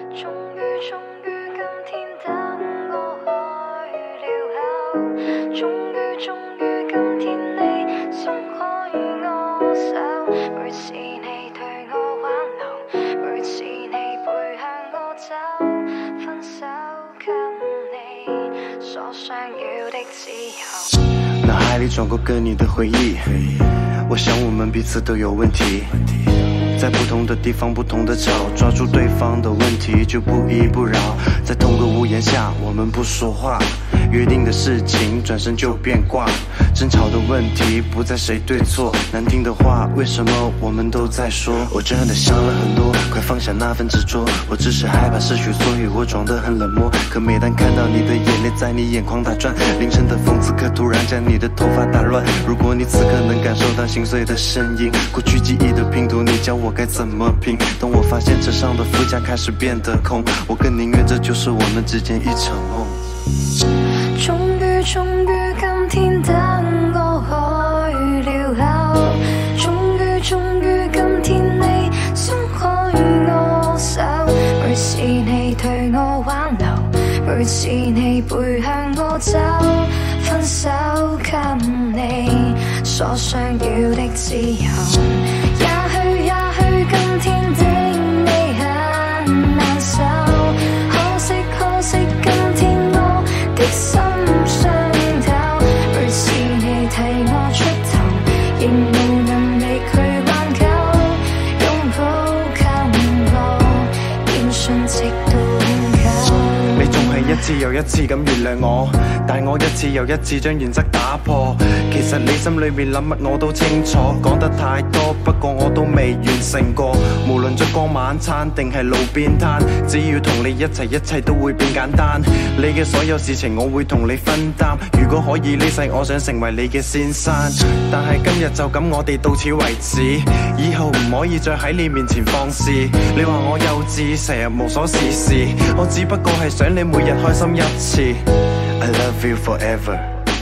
終於今天等我開了口，終於今天你鬆開我手，每次你對我挽留，每次你背向我走，分手給你所想要的自由。 腦海裡轉過跟你的回憶，我想我們彼此都有問題，在不同的地方不同的吵，抓住對方的問題就不依不饒，在同個屋檐下我們不說話，約定的事情轉身就變卦，爭吵的問題不在誰對錯，難聽的話為什麼我們都在說，我真的想了很多，快放下那份執着，我只是害怕失去，所以我裝得很冷漠，可每當看到你的眼淚在你眼眶打轉，凌晨的風此刻突然將你的頭髮打亂，如果你此刻能感受到心碎的聲音，過去記憶的拼圖你教我該怎麼拼，當我發現車上的副駕開始變得空，我更寧願這就是我們之間一場夢。 終於今天等我開了口，終於今天你鬆開我手，每次你對我挽留，每次你背向我走，分手給你所想要的自由。也許今天的你很難受，可惜今天我的心傷透，每次你替我出頭，仍無能力去挽救，擁抱給我堅信直到永久。 你仲係一次又一次咁原諒我，但我一次又一次將原則打破，其實你心裏面諗乜我都清楚，講得太多不過我都未完成過，無論燭光晚餐定係路邊攤，只要同你一齊一切都會變簡單，你嘅所有事情我會同你分擔，如果可以呢世我想成為你嘅先生，但係今日就咁我哋到此為止，以後唔可以再喺你面前放肆，你話我幼稚成日無所事事，我只不過係想你每日開心一次。I love you forever,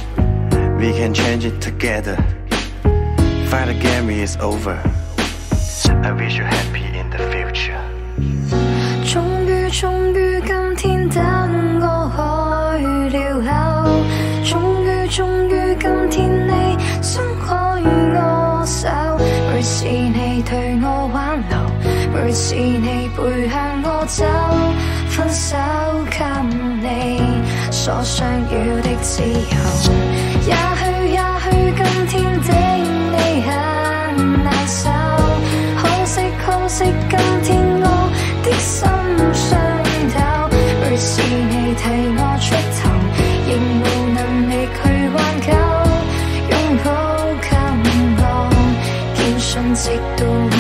we can change it together, fight again is over, I wish you happy in the future。 終於今天等我開了口，終於今天你鬆開我手，每次你對我挽留，每次你背向我走，分手給你所想要的自由。也許今天的你很難受，可惜今天我的心傷透，每次你替我出頭，仍無能力去挽救，擁抱給我堅信直到